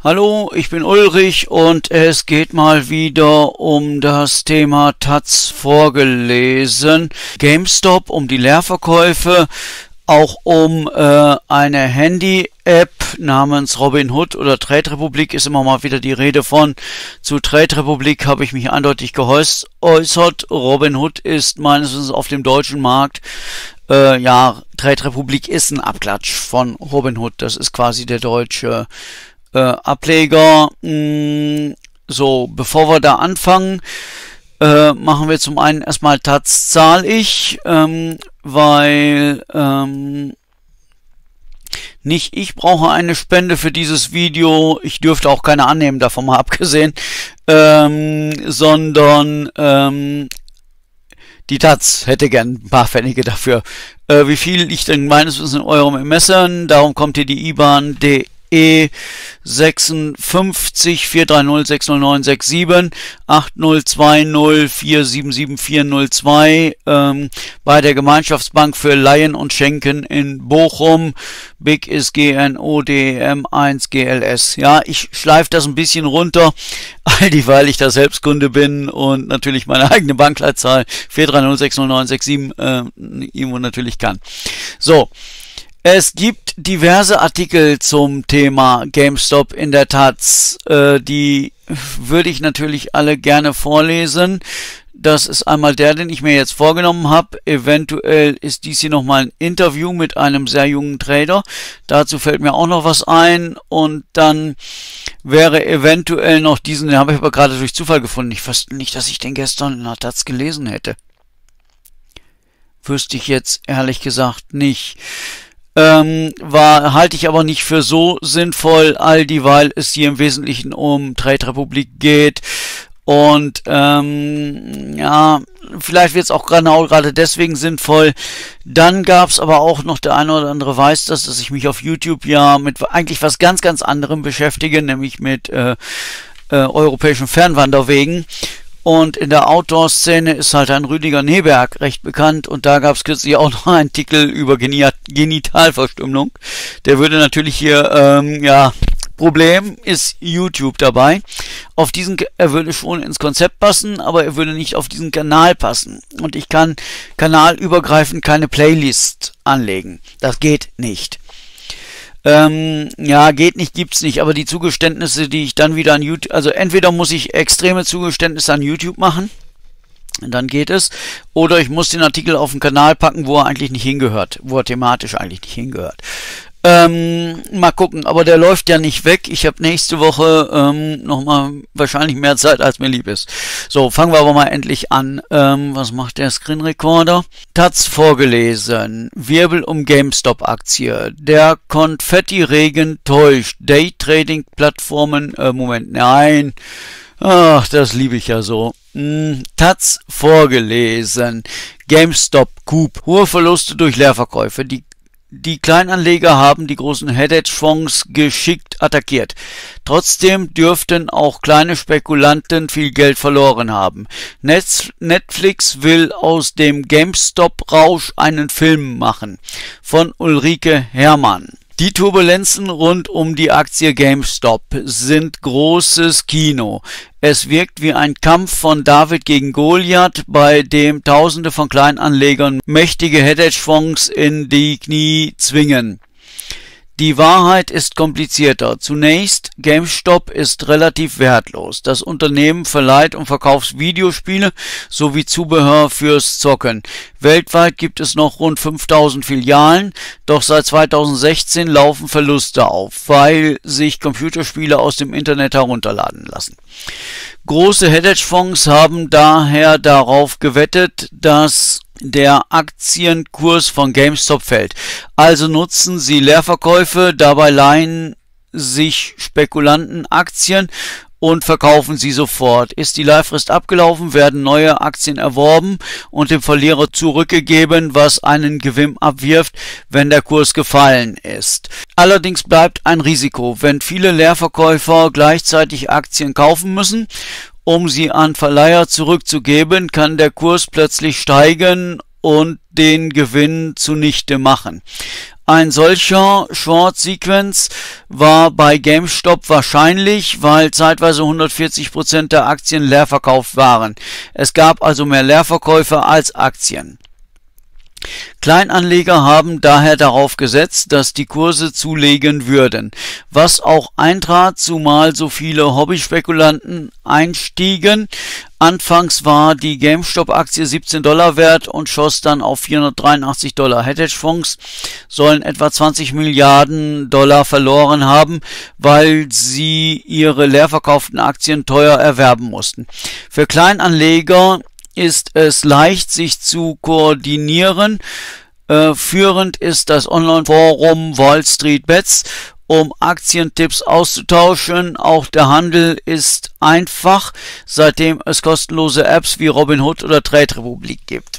Hallo, ich bin Ulrich und es geht mal wieder um das Thema Taz vorgelesen. GameStop, um die Leerverkäufe, auch um eine Handy-App namens Robinhood oder Trade Republic ist immer mal wieder die Rede von. Zu Trade Republic habe ich mich eindeutig geäußert. Robinhood ist meines Wissens auf dem deutschen Markt, ja, Trade Republic ist ein Abklatsch von Robinhood. Das ist quasi der deutsche Ableger. So, bevor wir da anfangen, machen wir zum einen erstmal Taz zahle ich, weil nicht ich brauche eine Spende für dieses Video, ich dürfte auch keine annehmen, davon mal abgesehen, sondern die Taz hätte gern ein paar Pfennige dafür. Wie viel liegt denn meines Wissens in eurem Ermessen? Darum kommt hier die IBAN DE 56 430 60967 8020 477 402 bei der Gemeinschaftsbank für Leihen und Schenken in Bochum. BIC ist GNODEM 1 GLS. Ja, ich schleife das ein bisschen runter, weil ich da selbst Kunde bin und natürlich meine eigene Bankleitzahl 430 60967 irgendwo natürlich kann. So. Es gibt diverse Artikel zum Thema GameStop in der Taz. Die würde ich natürlich alle gerne vorlesen. Das ist einmal der, den ich mir jetzt vorgenommen habe. Eventuell ist dies hier nochmal ein Interview mit einem sehr jungen Trader. Dazu fällt mir auch noch was ein. Und dann wäre eventuell noch diesen, den habe ich aber gerade durch Zufall gefunden. Ich wusste nicht, dass ich den gestern in der Taz gelesen hätte. Wüsste ich jetzt ehrlich gesagt nicht. Halte ich aber nicht für so sinnvoll, all dieweil es hier im Wesentlichen um Trade Republic geht. Und ja, vielleicht wird es auch genau gerade deswegen sinnvoll. Dann gab es aber auch noch, der eine oder andere weiß das, dass ich mich auf YouTube ja mit eigentlich was ganz, ganz anderem beschäftige, nämlich mit europäischen Fernwanderwegen. Und in der Outdoor-Szene ist halt ein Rüdiger Neberg recht bekannt. Und da gab es kürzlich auch noch einen Artikel über Genitalverstümmelung. Der würde natürlich hier, ja, Problem ist YouTube dabei. Er würde schon ins Konzept passen, aber er würde nicht auf diesen Kanal passen. Und ich kann kanalübergreifend keine Playlist anlegen. Das geht nicht. Ja, geht nicht, gibt's nicht, aber die Zugeständnisse, die ich dann wieder an YouTube, also entweder muss ich extreme Zugeständnisse an YouTube machen, dann geht es, oder ich muss den Artikel auf den Kanal packen, wo er eigentlich nicht hingehört, wo er thematisch eigentlich nicht hingehört. Mal gucken, aber der läuft ja nicht weg. Ich habe nächste Woche nochmal wahrscheinlich mehr Zeit, als mir lieb ist. So, fangen wir aber mal endlich an. Was macht der Screen Recorder? Taz vorgelesen. Wirbel um GameStop-Aktie. Der Konfetti-Regen täuscht. Daytrading-Plattformen, Moment, nein. Ach, das liebe ich ja so. Taz vorgelesen. GameStop Coup. Hohe Verluste durch Leerverkäufe. Die Kleinanleger haben die großen Hedgefonds geschickt attackiert. Trotzdem dürften auch kleine Spekulanten viel Geld verloren haben. Netflix will aus dem GameStop-Rausch einen Film machen. Von Ulrike Herrmann. Die Turbulenzen rund um die Aktie GameStop sind großes Kino. Es wirkt wie ein Kampf von David gegen Goliath, bei dem Tausende von Kleinanlegern mächtige Hedgefonds in die Knie zwingen. Die Wahrheit ist komplizierter. Zunächst, GameStop ist relativ wertlos. Das Unternehmen verleiht und verkauft Videospiele sowie Zubehör fürs Zocken. Weltweit gibt es noch rund 5000 Filialen, doch seit 2016 laufen Verluste auf, weil sich Computerspiele aus dem Internet herunterladen lassen. Große Hedgefonds haben daher darauf gewettet, dass der Aktienkurs von GameStop fällt. Also nutzen sie Leerverkäufe, dabei leihen sich Spekulanten Aktien und verkaufen sie sofort. Ist die Leihfrist abgelaufen, werden neue Aktien erworben und dem Verlierer zurückgegeben, was einen Gewinn abwirft, wenn der Kurs gefallen ist. Allerdings bleibt ein Risiko, wenn viele Leerverkäufer gleichzeitig Aktien kaufen müssen. Um sie an Verleiher zurückzugeben, kann der Kurs plötzlich steigen und den Gewinn zunichte machen. Ein solcher Short Sequence war bei GameStop wahrscheinlich, weil zeitweise 140% der Aktien leer verkauft waren. Es gab also mehr Leerverkäufe als Aktien. Kleinanleger haben daher darauf gesetzt, dass die Kurse zulegen würden, was auch eintrat, zumal so viele Hobbyspekulanten einstiegen. Anfangs war die GameStop-Aktie $17 wert und schoss dann auf $483. Hedgefonds sollen etwa 20 Milliarden Dollar verloren haben, weil sie ihre leer verkauften Aktien teuer erwerben mussten. Für Kleinanleger ist es leicht, sich zu koordinieren. Führend ist das Online-Forum Wall Street Bets, um Aktientipps auszutauschen. Auch der Handel ist einfach, seitdem es kostenlose Apps wie Robinhood oder Trade Republic gibt.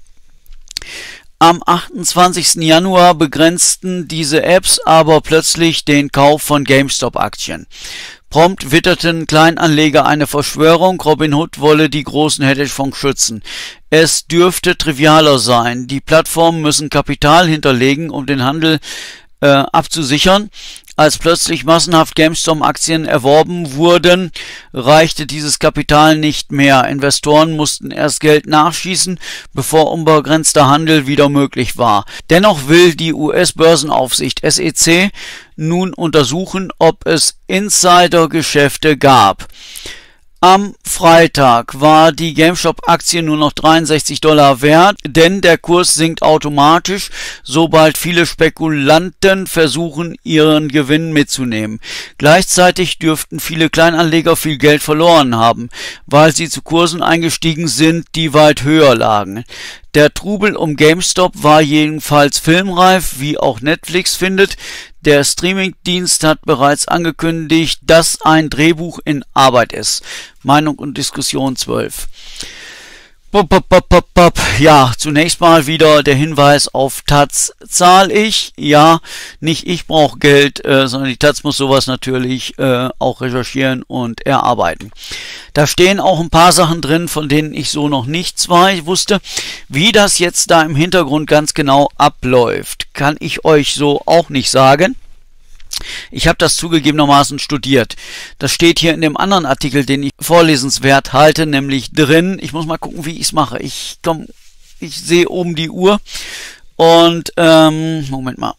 Am 28. Januar begrenzten diese Apps aber plötzlich den Kauf von GameStop-Aktien. Prompt witterten Kleinanleger eine Verschwörung, Robinhood wolle die großen Hedgefonds schützen. Es dürfte trivialer sein. Die Plattformen müssen Kapital hinterlegen, um den Handel abzusichern. Als plötzlich massenhaft GameStop-Aktien erworben wurden, reichte dieses Kapital nicht mehr. Investoren mussten erst Geld nachschießen, bevor unbegrenzter Handel wieder möglich war. Dennoch will die US-Börsenaufsicht SEC nun untersuchen, ob es Insidergeschäfte gab. Am Freitag war die GameStop-Aktie nur noch $63 wert, denn der Kurs sinkt automatisch, sobald viele Spekulanten versuchen, ihren Gewinn mitzunehmen. Gleichzeitig dürften viele Kleinanleger viel Geld verloren haben, weil sie zu Kursen eingestiegen sind, die weit höher lagen. Der Trubel um GameStop war jedenfalls filmreif, wie auch Netflix findet. Der Streamingdienst hat bereits angekündigt, dass ein Drehbuch in Arbeit ist. Meinung und Diskussion 12. Ja, zunächst mal wieder der Hinweis auf Taz. Zahl ich? Ja, nicht ich brauche Geld, sondern die Taz muss sowas natürlich auch recherchieren und erarbeiten. Da stehen auch ein paar Sachen drin, von denen ich so noch nichts wusste. Wie das jetzt da im Hintergrund ganz genau abläuft, kann ich euch so auch nicht sagen. Ich habe das zugegebenermaßen studiert. Das steht hier in dem anderen Artikel, den ich vorlesenswert halte, nämlich drin. Ich muss mal gucken, wie ich es mache. Ich sehe oben die Uhr und Moment mal.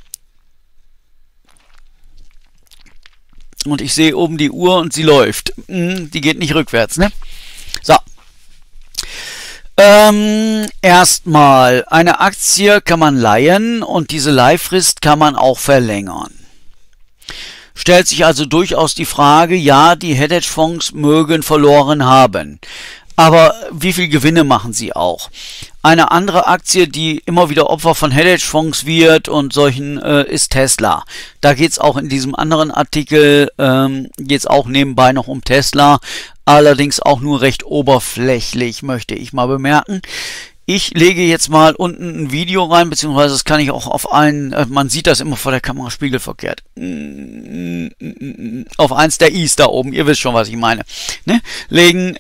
Und ich sehe oben die Uhr und sie läuft. Die geht nicht rückwärts, ne? So. Erstmal, eine Aktie kann man leihen und diese Leihfrist kann man auch verlängern. Stellt sich also durchaus die Frage, ja, die Hedgefonds mögen verloren haben. Aber wie viel Gewinne machen sie auch? Eine andere Aktie, die immer wieder Opfer von Hedgefonds wird und solchen, ist Tesla. Da geht es auch in diesem anderen Artikel, geht es auch nebenbei noch um Tesla. Allerdings auch nur recht oberflächlich, möchte ich mal bemerken. Ich lege jetzt mal unten ein Video rein, beziehungsweise das kann ich auch auf einen, man sieht das immer vor der Kamera spiegelverkehrt, auf eins der I's da oben, ihr wisst schon, was ich meine, ne? Legen.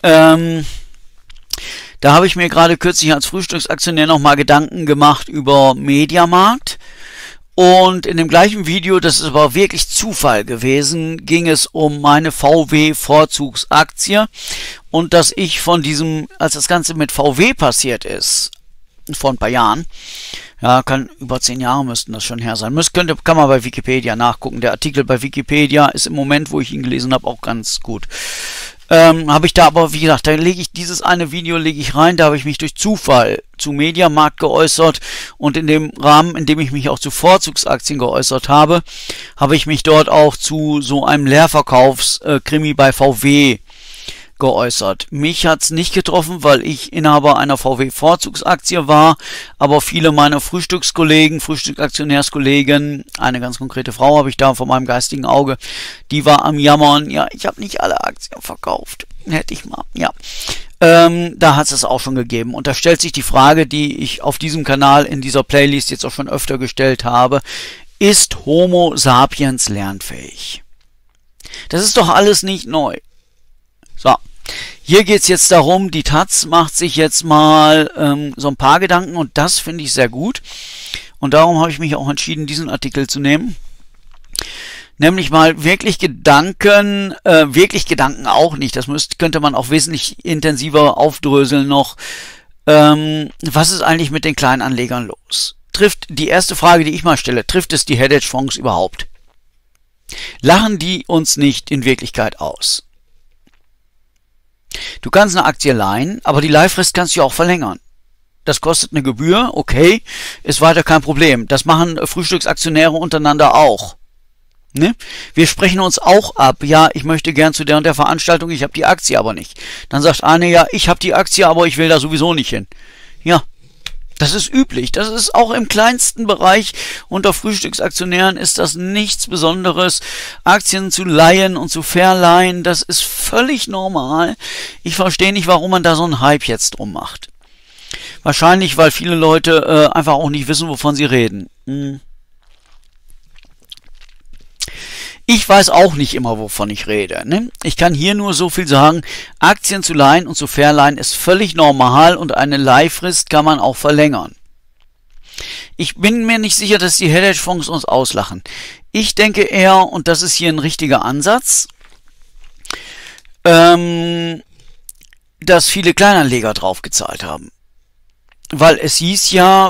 Da habe ich mir gerade kürzlich als Frühstücksaktionär nochmal Gedanken gemacht über Mediamarkt. Und in dem gleichen Video, das ist aber wirklich Zufall gewesen, ging es um meine VW-Vorzugsaktie und dass ich von diesem, als das Ganze mit VW passiert ist, vor ein paar Jahren, ja, über 10 Jahre müssten das schon her sein, kann man bei Wikipedia nachgucken. Der Artikel bei Wikipedia ist im Moment, wo ich ihn gelesen habe, auch ganz gut. Habe ich da aber, wie gesagt, da lege ich dieses eine Video rein, da habe ich mich durch Zufall zu Mediamarkt geäußert und in dem Rahmen, in dem ich mich auch zu Vorzugsaktien geäußert habe, habe ich mich dort auch zu so einem Leerverkaufskrimi bei VW geäußert. Mich hat es nicht getroffen, weil ich Inhaber einer VW-Vorzugsaktie war, aber viele meiner Frühstücksaktionärskollegen, eine ganz konkrete Frau habe ich da vor meinem geistigen Auge, die war am Jammern, ja, ich habe nicht alle Aktien verkauft, hätte ich mal, ja. Da hat es auch schon gegeben. Und da stellt sich die Frage, die ich auf diesem Kanal in dieser Playlist jetzt auch schon öfter gestellt habe, ist Homo sapiens lernfähig? Das ist doch alles nicht neu. So, hier geht es jetzt darum, die Taz macht sich jetzt mal so ein paar Gedanken und das finde ich sehr gut. und darum habe ich mich auch entschieden, diesen Artikel zu nehmen. Nämlich mal wirklich Gedanken auch nicht, das könnte man auch wesentlich intensiver aufdröseln noch. Was ist eigentlich mit den Kleinanlegern los? Die erste Frage, die ich mal stelle, trifft es die Hedgefonds überhaupt? Lachen die uns nicht in Wirklichkeit aus? Du kannst eine Aktie leihen, aber die Leihfrist kannst du ja auch verlängern. Das kostet eine Gebühr, okay, ist weiter kein Problem. Das machen Frühstücksaktionäre untereinander auch. Ne? Wir sprechen uns auch ab, ja, ich möchte gern zu der und der Veranstaltung, ich habe die Aktie aber nicht. Dann sagt eine, ja, ich habe die Aktie, aber ich will da sowieso nicht hin. Ja, das ist üblich. Das ist auch im kleinsten Bereich unter Frühstücksaktionären ist das nichts Besonderes. Aktien zu leihen und zu verleihen, das ist völlig normal. Ich verstehe nicht, warum man da so einen Hype jetzt drum macht. Wahrscheinlich, weil viele Leute einfach auch nicht wissen, wovon sie reden. Ich weiß auch nicht immer, wovon ich rede. Ne? Ich kann hier nur so viel sagen, Aktien zu leihen und zu verleihen ist völlig normal und eine Leihfrist kann man auch verlängern. Ich bin mir nicht sicher, dass die Hedgefonds uns auslachen. Ich denke eher, und das ist hier ein richtiger Ansatz, dass viele Kleinanleger draufgezahlt haben. Weil es hieß ja,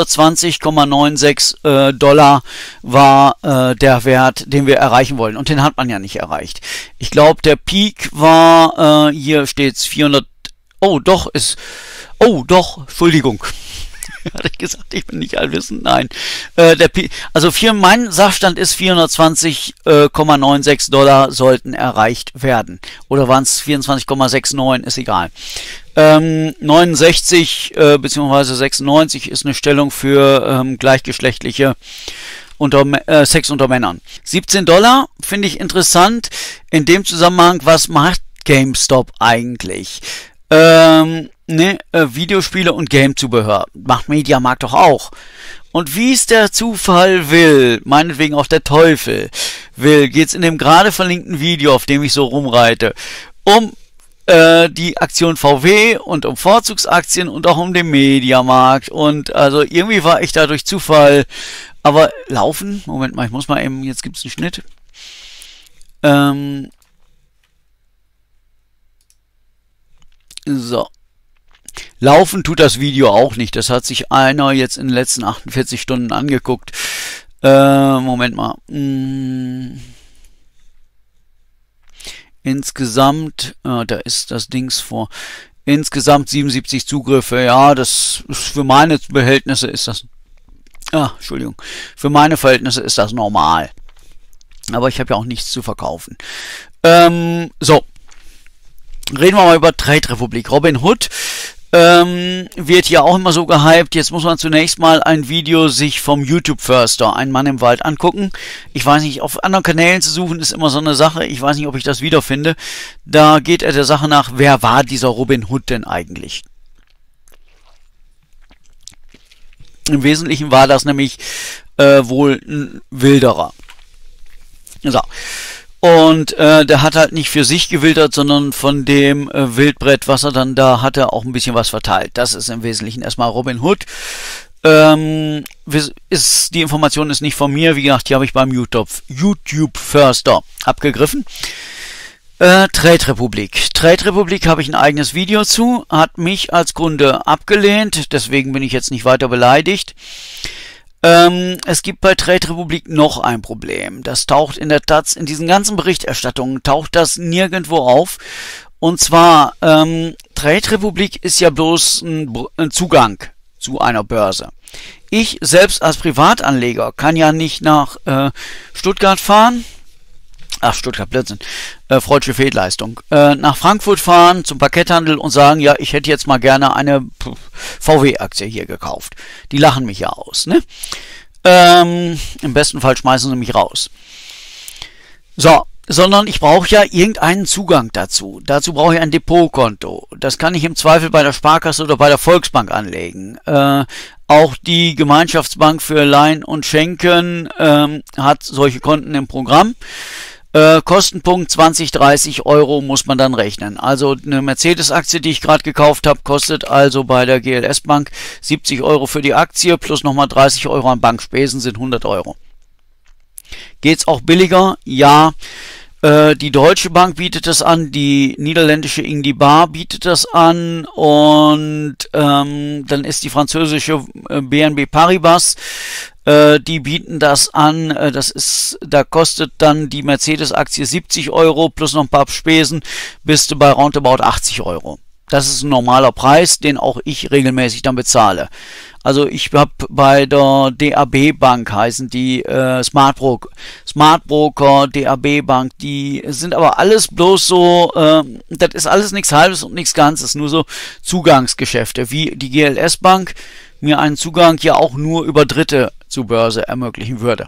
420,96 Dollar war der Wert, den wir erreichen wollen. Und den hat man ja nicht erreicht. Ich glaube, der Peak war, hier steht's 400, Entschuldigung. Hatte ich gesagt, ich bin nicht allwissend? Nein. Mein Sachstand ist 420,96 Dollar sollten erreicht werden. Oder waren es 24,69, ist egal. 69 bzw. 96 ist eine Stellung für gleichgeschlechtliche Sex unter Männern. 17 Dollar finde ich interessant. In dem Zusammenhang, was macht GameStop eigentlich? Videospiele und Game-Zubehör. Macht Mediamarkt doch auch. Und wie es der Zufall will, meinetwegen auch der Teufel will, geht's in dem gerade verlinkten Video, auf dem ich so rumreite, um die Aktion VW und um Vorzugsaktien und auch um den Mediamarkt. Und also irgendwie war ich da durch Zufall. Aber laufen, Moment mal, ich muss mal eben, jetzt gibt's einen Schnitt. So. Laufen tut das Video auch nicht. Das hat sich einer jetzt in den letzten 48 Stunden angeguckt. Moment mal. Insgesamt, da ist das Dings vor. Insgesamt 77 Zugriffe. Ja, das ist für meine Verhältnisse ist das. Entschuldigung. Für meine Verhältnisse ist das normal. Aber ich habe ja auch nichts zu verkaufen. So. Reden wir mal über Trade Republic. Robinhood wird hier auch immer so gehypt. Jetzt muss man zunächst mal ein Video sich vom YouTube Förster, ein Mann im Wald, angucken. Ich weiß nicht, auf anderen Kanälen zu suchen ist immer so eine Sache. Ich weiß nicht, ob ich das wiederfinde. Da geht er der Sache nach, wer war dieser Robinhood denn eigentlich? Im Wesentlichen war das nämlich wohl ein Wilderer. So. Und der hat halt nicht für sich gewildert, sondern von dem Wildbrett, was er dann da hatte, auch ein bisschen was verteilt. Das ist im Wesentlichen erstmal Robinhood. Die Information ist nicht von mir, wie gesagt, die habe ich beim YouTube Förster abgegriffen. Trade Republic. Trade Republic habe ich ein eigenes Video zu, hat mich als Kunde abgelehnt, deswegen bin ich jetzt nicht weiter beleidigt. Es gibt bei Trade Republic noch ein Problem. Das taucht in der Taz, in diesen ganzen Berichterstattungen taucht das nirgendwo auf. Und zwar, Trade Republic ist ja bloß ein Zugang zu einer Börse. Ich selbst als Privatanleger kann ja nicht nach Stuttgart fahren. Ach, Stuttgart, Blödsinn. Freudsche Fehlleistung. Nach Frankfurt fahren zum Parketthandel und sagen, ja, ich hätte jetzt mal gerne eine VW-Aktie hier gekauft. Die lachen mich ja aus, ne? Im besten Fall schmeißen sie mich raus. So, sondern ich brauche ja irgendeinen Zugang dazu. Dazu brauche ich ein Depotkonto. Das kann ich im Zweifel bei der Sparkasse oder bei der Volksbank anlegen. Auch die Gemeinschaftsbank für Leihen und Schenken hat solche Konten im Programm. Kostenpunkt 20, 30 Euro muss man dann rechnen. Also eine Mercedes-Aktie, die ich gerade gekauft habe, kostet also bei der GLS Bank 70 Euro für die Aktie plus nochmal 30 Euro an Bankspesen sind 100 Euro. Geht's auch billiger? Ja. Die Deutsche Bank bietet das an, die niederländische Ingdibar bietet das an und dann ist die französische BNP Paribas, die bieten das an, da kostet dann die Mercedes-Aktie 70 Euro plus noch ein paar Spesen, bist du bei roundabout 80 Euro. Das ist ein normaler Preis, den auch ich regelmäßig dann bezahle. Also ich habe bei der DAB Bank, heißen die Smartbroker, DAB Bank, die sind aber alles bloß so, das ist alles nichts Halbes und nichts Ganzes, nur so Zugangsgeschäfte, wie die GLS Bank mir einen Zugang ja auch nur über Dritte zur Börse ermöglichen würde.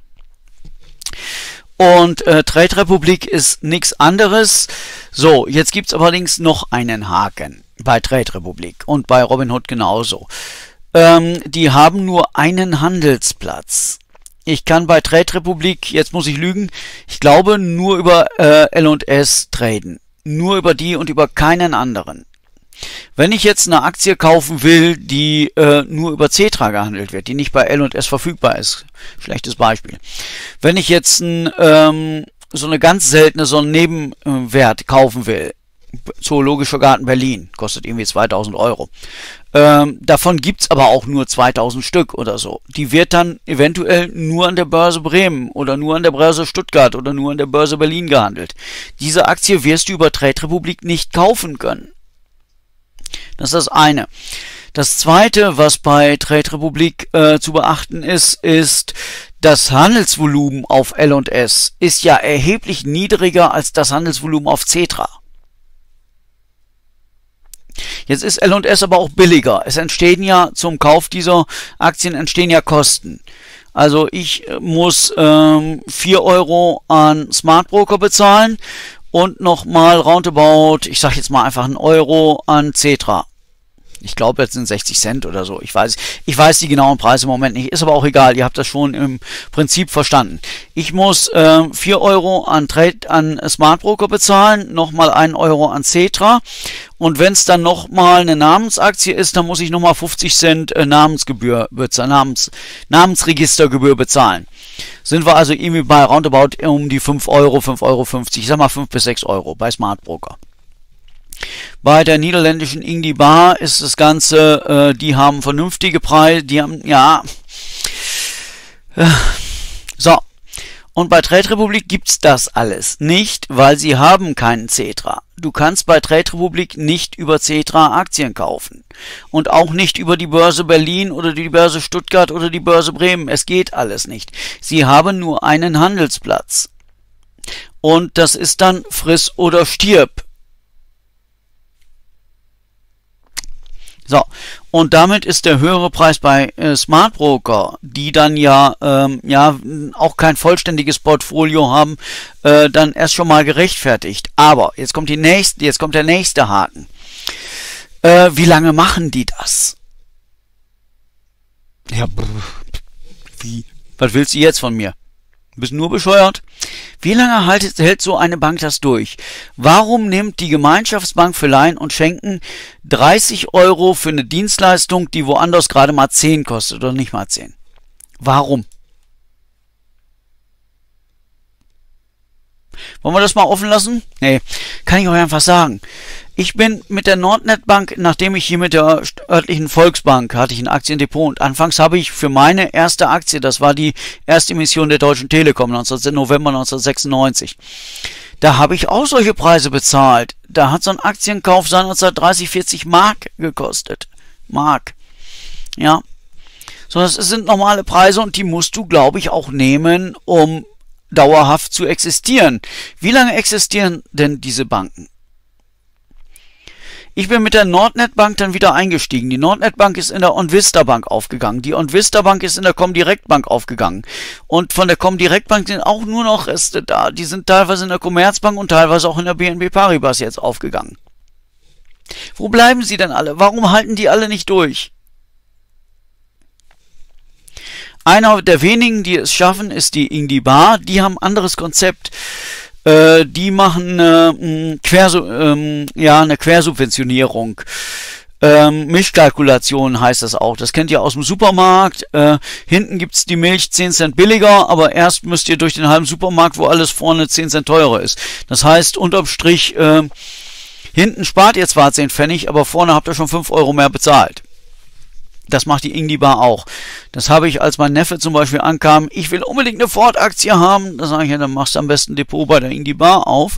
Und Trade Republic ist nichts anderes. So, jetzt gibt's allerdings noch einen Haken bei Trade Republic und bei Robinhood genauso. Die haben nur einen Handelsplatz. Ich kann bei Trade Republic, jetzt muss ich lügen, ich glaube nur über L&S traden. Nur über die und über keinen anderen. Wenn ich jetzt eine Aktie kaufen will, die nur über Xetra gehandelt wird, die nicht bei L&S verfügbar ist, schlechtes Beispiel. Wenn ich jetzt so eine ganz seltene, so einen Nebenwert kaufen will, Zoologischer Garten Berlin, kostet irgendwie 2000 Euro. Davon gibt's aber auch nur 2000 Stück oder so. Die wird dann eventuell nur an der Börse Bremen oder nur an der Börse Stuttgart oder nur an der Börse Berlin gehandelt. Diese Aktie wirst du über Trade Republic nicht kaufen können. Das ist das eine. Das zweite, was bei Trade Republic zu beachten ist, das Handelsvolumen auf L&S ist ja erheblich niedriger als das Handelsvolumen auf Xetra. Jetzt ist L&S aber auch billiger. Es entstehen ja zum Kauf dieser Aktien entstehen ja Kosten. Also ich muss 4 Euro an Smartbroker bezahlen und nochmal roundabout, ich sage jetzt mal einfach 1 Euro an Xetra. Ich glaube, jetzt sind 60 Cent oder so. Ich weiß die genauen Preise im Moment nicht. Ist aber auch egal. Ihr habt das schon im Prinzip verstanden. Ich muss 4 Euro an Smartbroker bezahlen, nochmal 1 Euro an Xetra. Und wenn es dann nochmal eine Namensaktie ist, dann muss ich nochmal 50 Cent Namensgebühr bezahlen, Namensregistergebühr bezahlen. Sind wir also irgendwie bei roundabout um die 5 Euro, 5,50 Euro. Ich sag mal 5 bis 6 Euro bei Smartbroker. Bei der niederländischen Ingdibar ist das Ganze, die haben vernünftige Preise, die haben, ja, so. Und bei Trade Republic gibt's das alles nicht, weil sie haben keinen Xetra. Du kannst bei Trade Republic nicht über Xetra Aktien kaufen. Und auch nicht über die Börse Berlin oder die Börse Stuttgart oder die Börse Bremen. Es geht alles nicht. Sie haben nur einen Handelsplatz. Und das ist dann friss oder stirb. So, und damit ist der höhere Preis bei Smartbroker, die dann ja auch kein vollständiges Portfolio haben, dann erst schon mal gerechtfertigt. Aber jetzt kommt der nächste Haken. Wie lange machen die das? Ja, wie? Was willst du jetzt von mir? Du bist nur bescheuert. Wie lange hält so eine Bank das durch? Warum nimmt die Gemeinschaftsbank für Leihen und Schenken 30 Euro für eine Dienstleistung, die woanders gerade mal 10 kostet oder nicht mal 10? Warum? Wollen wir das mal offen lassen? Nee, kann ich euch einfach sagen. Ich bin mit der Nordnet-Bank, nachdem ich hier mit der örtlichen Volksbank hatte ich ein Aktiendepot und anfangs habe ich für meine erste Aktie, das war die erste Emission der Deutschen Telekom, November 1996, da habe ich auch solche Preise bezahlt. Da hat so ein Aktienkauf seinerzeit 30, 40 Mark gekostet. Mark. Ja. So, das sind normale Preise und die musst du, glaube ich, auch nehmen, um dauerhaft zu existieren. Wie lange existieren denn diese Banken? Ich bin mit der Nordnet Bank dann wieder eingestiegen. Die Nordnet Bank ist in der OnVista Bank aufgegangen. Die OnVista Bank ist in der Comdirect Bank aufgegangen. Und von der Comdirect Bank sind auch nur noch Reste da. Die sind teilweise in der Commerzbank und teilweise auch in der BNP Paribas jetzt aufgegangen. Wo bleiben sie denn alle? Warum halten die alle nicht durch? Einer der wenigen, die es schaffen, ist die Ingdibar. Die haben ein anderes Konzept. Die machen eine Quersubventionierung. Milchkalkulation heißt das auch. Das kennt ihr aus dem Supermarkt. Hinten gibt's die Milch 10 Cent billiger, aber erst müsst ihr durch den halben Supermarkt, wo alles vorne 10 Cent teurer ist. Das heißt, unterm Strich, hinten spart ihr zwar 10 Pfennig, aber vorne habt ihr schon 5 Euro mehr bezahlt. Das macht die Ingdi-Bar auch. Das habe ich, als mein Neffe zum Beispiel ankam, ich will unbedingt eine Ford-Aktie haben. Da sage ich, ja, dann machst du am besten ein Depot bei der Ingdi-Bar auf.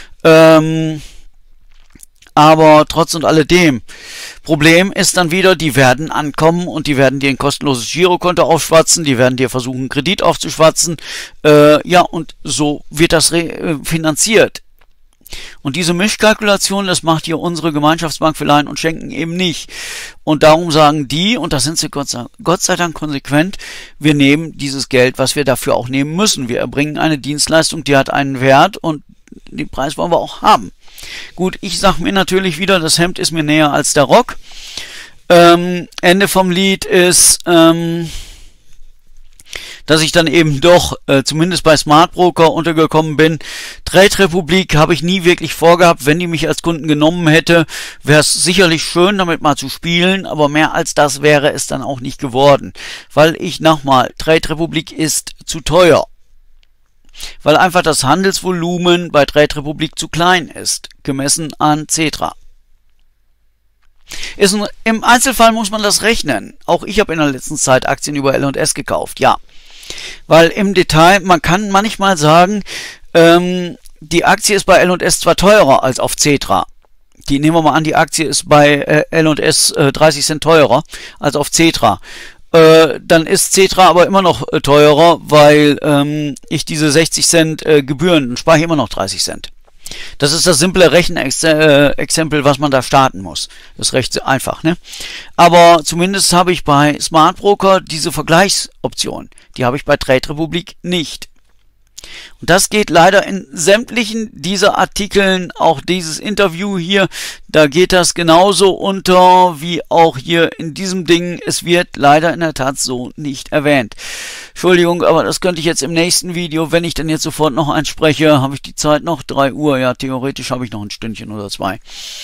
Aber trotz und alledem, Problem ist dann wieder, die werden ankommen und die werden dir ein kostenloses Girokonto aufschwatzen, die werden dir versuchen, einen Kredit aufzuschwatzen. Ja, und so wird das finanziert. Und diese Mischkalkulation, das macht hier unsere Gemeinschaftsbank für Leihen und Schenken eben nicht. Und darum sagen die, und da sind sie Gott sei Dank konsequent, wir nehmen dieses Geld, was wir dafür auch nehmen müssen. Wir erbringen eine Dienstleistung, die hat einen Wert und den Preis wollen wir auch haben. Gut, ich sag mir natürlich wieder, das Hemd ist mir näher als der Rock. Ende vom Lied ist, dass ich dann eben doch zumindest bei Smart Broker untergekommen bin. Trade Republic habe ich nie wirklich vorgehabt. Wenn die mich als Kunden genommen hätte, wäre es sicherlich schön, damit mal zu spielen, aber mehr als das wäre es dann auch nicht geworden. Weil ich nochmal, Trade Republic ist zu teuer. Weil einfach das Handelsvolumen bei Trade Republic zu klein ist, gemessen an Xetra. Im Einzelfall muss man das rechnen. Auch ich habe in der letzten Zeit Aktien über L&S gekauft, ja. Weil im Detail, man kann manchmal sagen, die Aktie ist bei L&S zwar teurer als auf Xetra. Nehmen wir mal an, die Aktie ist bei L&S 30 Cent teurer als auf Xetra. Dann ist Xetra aber immer noch teurer, weil ich diese 60 Cent Gebühren, dann spare ich immer noch 30 Cent. Das ist das simple Rechenexempel, was man da starten muss. Das ist recht einfach, ne? Aber zumindest habe ich bei Smart Broker diese Vergleichsoption. Die habe ich bei Trade Republic nicht. Und das geht leider in sämtlichen dieser Artikeln, auch dieses Interview hier, da geht das genauso unter wie auch hier in diesem Ding. Es wird leider in der Tat so nicht erwähnt. Entschuldigung, aber das könnte ich jetzt im nächsten Video, wenn ich dann jetzt sofort noch eins spreche, habe ich die Zeit noch, 3 Uhr, ja, theoretisch habe ich noch ein Stündchen oder 2.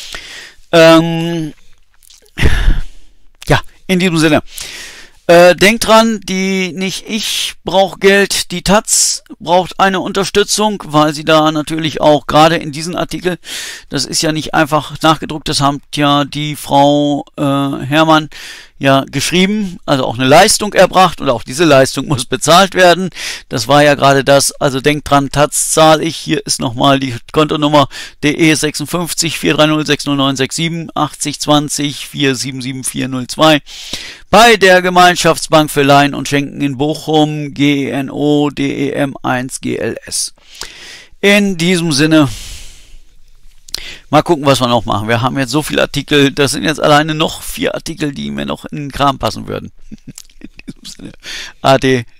Ja, in diesem Sinne. Denkt dran, nicht ich brauche Geld, die Taz braucht eine Unterstützung, weil sie da natürlich auch gerade in diesem Artikel, das ist ja nicht einfach nachgedruckt, das hat ja die Frau Herrmann ja geschrieben, also auch eine Leistung erbracht und auch diese Leistung muss bezahlt werden. Das war ja gerade das, also denkt dran, Taz zahle ich, hier ist nochmal die Kontonummer DE 56 430 60967 8020 477402 bei der Gemeinschaftsbank für Leihen und Schenken in Bochum, GENO DEM 1 GLS. In diesem Sinne, mal gucken, was wir noch machen. Wir haben jetzt so viele Artikel, das sind jetzt alleine noch 4 Artikel, die mir noch in den Kram passen würden. In diesem Sinne, Ade.